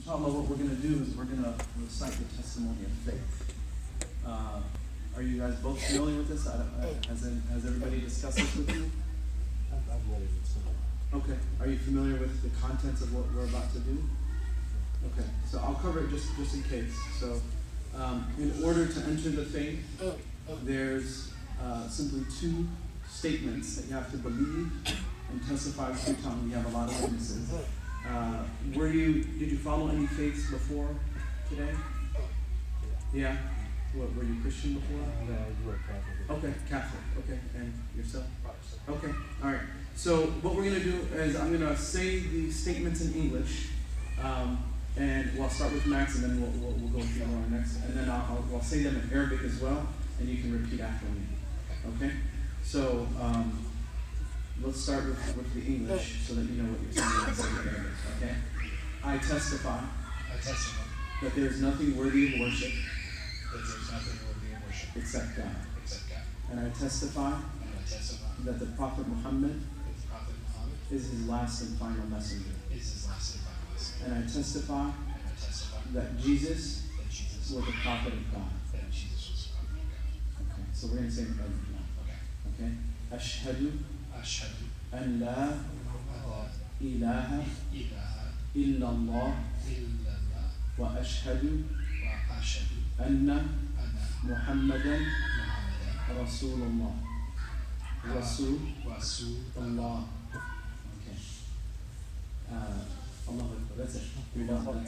inshallah, what we're going to do is we're going to recite the testimony of faith. Are you guys both familiar with this? Has everybody discussed this with you? I've read it. Okay. Are you familiar with the contents of what we're about to do? Okay. So I'll cover it just in case. So in order to enter the faith, there's simply two statements that you have to believe and testify with your tongue. We have a lot of witnesses. Did you follow any faiths before today? Yeah? What, were you Christian before? No, you were Catholic. Okay, Catholic. Okay, and yourself? Okay, all right. So what we're going to do is I'm going to say the statements in English, and we'll start with Max, and then we'll go through more next. And then I'll say them in Arabic as well, and you can repeat after me. Okay? So let's start with the English so that you know what you're saying in Arabic. Okay? I testify that there is nothing worthy of worship except God. And I testify that the Prophet Muhammad is his last and final messenger. And I testify that Jesus was the prophet of God. Okay, so we're going to say it now. Okay? Ashhadu an la ilaha illallah wa ashhadu anna Muhammadan Rasulullah. Rasulullah. Okay. Allah Akbar. That's it. You're done.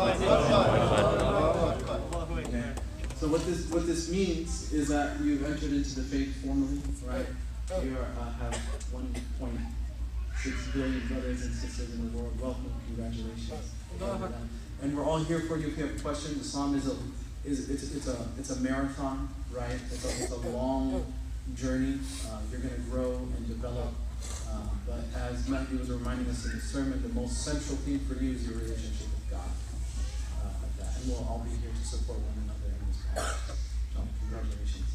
Okay. So what this means is that you've entered into the faith formally, right? You have 1.6 billion brothers and sisters in the world. Welcome, congratulations. And we're all here for you if you have questions. Islam it's a marathon, right? It's a long journey. You're going to grow and develop. But as Matthew was reminding us in his sermon, the most central thing for you is your relationship with God. And we'll all be here to support one another in this path. So, congratulations.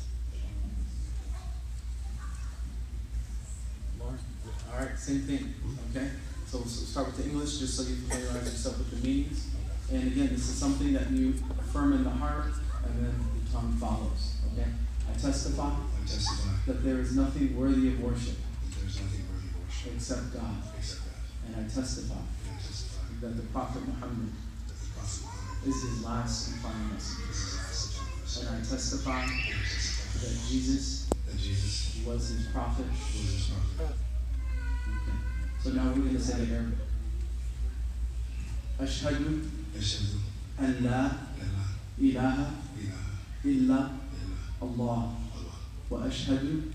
Lauren? All right, same thing. Okay? So we'll start with the English just so you familiarize yourself with the meanings. And again, this is something that you affirm in the heart and then the tongue follows. Okay? I testify that there is nothing worthy of worship except God. And I testify that the Prophet Muhammad is his last and final message. And I testify that Jesus was his prophet. Okay. So now we're going to say the Arabic. Ashhadu an la ilaha illa Allah wa ashhadu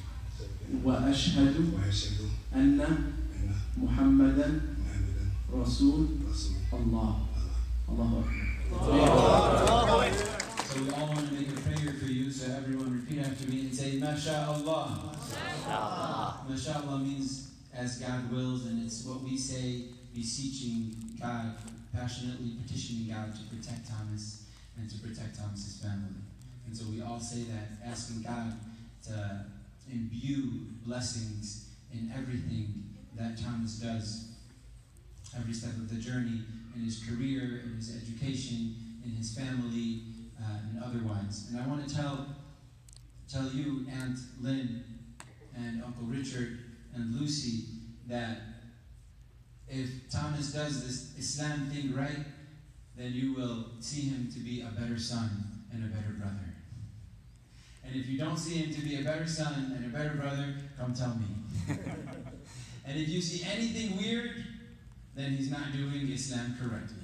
anna Muhammadan Rasul Allah. Allahu Akbar. So we all want to make a prayer for you, so everyone repeat after me and say, MashaAllah. MashaAllah means as God wills, and it's what we say, beseeching God, passionately petitioning God to protect Thomas and to protect Thomas's family. And so we all say that, asking God to imbue blessings in everything that Thomas does, every step of the journey, in his career, in his education, in his family, and otherwise. And I want to tell you, Aunt Lynn and Uncle Richard and Lucy, that if Thomas does this Islam thing right, then you will see him to be a better son and a better brother. And if you don't see him to be a better son and a better brother, come tell me. And if you see anything weird, then he's not doing Islam correctly.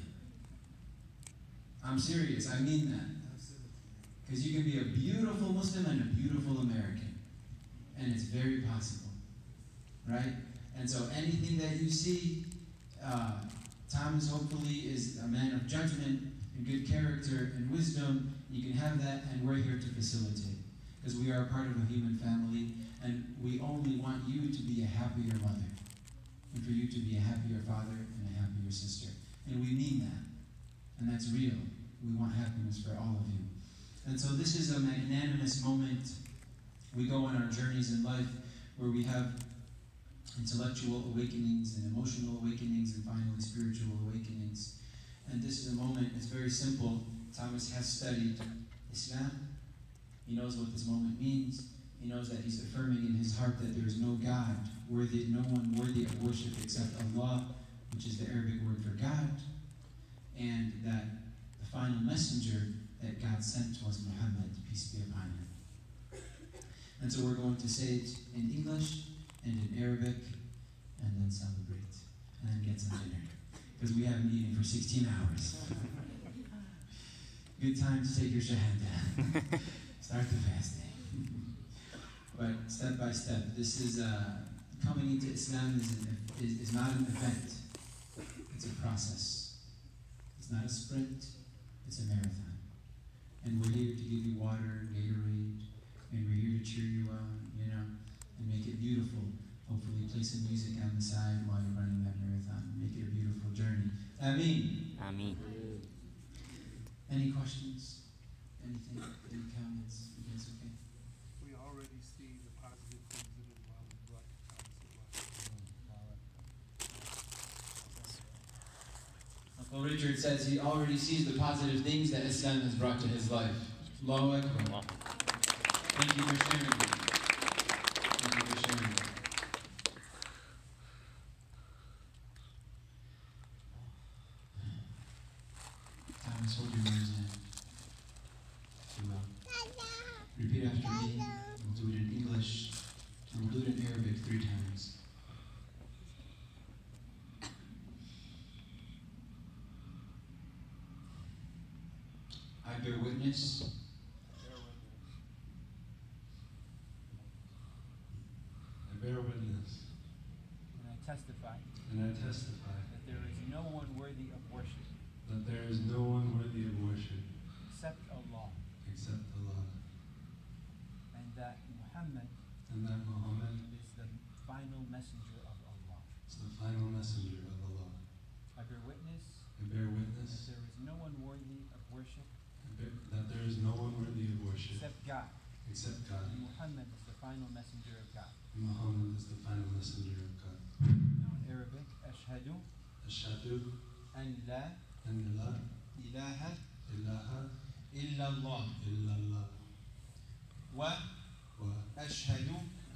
I'm serious, I mean that. Because you can be a beautiful Muslim and a beautiful American. And it's very possible, right? And so anything that you see, Thomas hopefully is a man of judgment and good character and wisdom. You can have that, and we're here to facilitate. Because we are a part of a human family, and we only want you to be a happier mother, and for you to be a happier father and a happier sister. And we mean that. And that's real. We want happiness for all of you. And so this is a magnanimous moment. We go on our journeys in life where we have intellectual awakenings and emotional awakenings and finally spiritual awakenings. And this very simple. Thomas has studied Islam. He knows what this moment means. He knows that he's affirming in his heart that there is no God worthy, no one worthy of worship except Allah, which is the Arabic word for God, and that the final messenger that God sent was Muhammad, peace be upon him. And so we're going to say it in English and in Arabic, and then celebrate, and then get some dinner, because we haven't eaten for 16 hours. Good time to take your shahada. Start the fasting. But step by step, this is coming into Islam is not an event. It's a process. It's not a sprint. It's a marathon. And we're here to give you water, Gatorade, and we're here to cheer you on, and make it beautiful. Hopefully play some music on the side while you're running that marathon. Make it a beautiful journey. Ameen. Ameen. Any questions? Anything? Any comments? You guys okay? We already see the positive things that Islam has brought to us. Uncle Richard says he already sees the positive things that Islam has brought to his life. Allahu Akbar. Thank you for sharing. Thank you for sharing. Thomas, hold your nose in. If you will. Repeat after me. We'll do it in English, and we'll do it in Arabic 3 times. I bear witness And I testify that there is no one worthy of worship except Allah, and that Muhammad is the final messenger of Allah. I bear witness that there is no one worthy of worship except God, and Muhammad is the final messenger of God. Now in Arabic, Ashhadu an la ilaha illallah wa ashhadu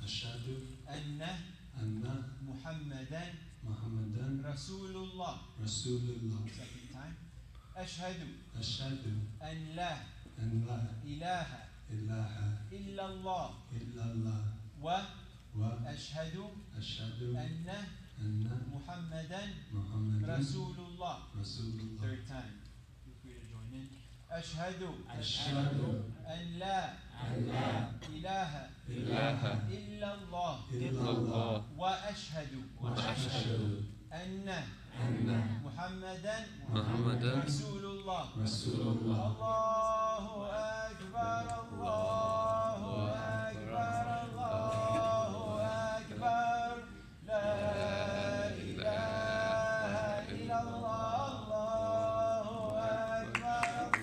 anna Muhammadan Rasulullah. Second time. Ashhadu an la ilaha illallah wa ashhadu anna Muhammadan Rasulullah. Third time. Feel free to join in. Ashhadu an la ilaha illallah wa ashhadu anna Muhammadan Rasulullah. Allahu Akbar, Allahu Akbar, Allahu Akbar. La ilaha illallah, Allahu Akbar,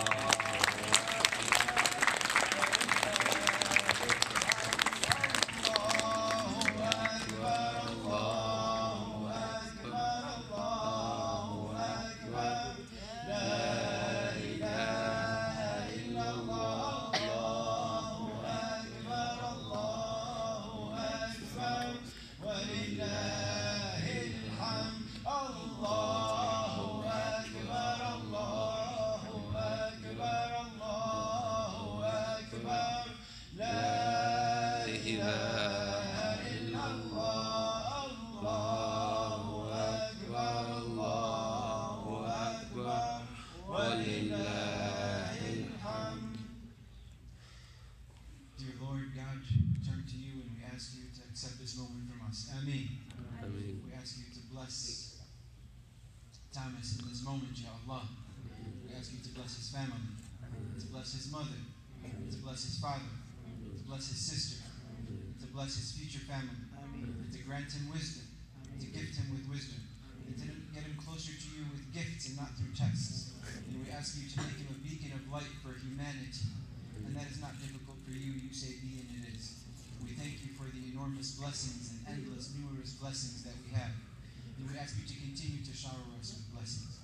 Allahu Akbar, Allahu Akbar. La ilaha illallah, Allahu Akbar, Allahu Akbar. Walillahil hamd. Allahu Akbar, Allahu Akbar, Allahu Akbar. La ilaha illallah, Allahu Akbar, Allahu Akbar. Walillahil hamd. Dear Lord God, we turn to you and we ask you to accept this moment from us. Ameen. We ask you to bless Thomas in this moment, Ya Allah. We ask you to bless his family, to bless his mother, to bless his father, to bless his sister, to bless his future family, and to grant him wisdom, to gift him with wisdom, and to get him closer to you with gifts and not through tests. And we ask you to make him a beacon of light for humanity. And that is not difficult for you. You say be and it is. We thank you for the enormous blessings and endless, numerous blessings that we have. And we ask you to continue to shower us with blessings.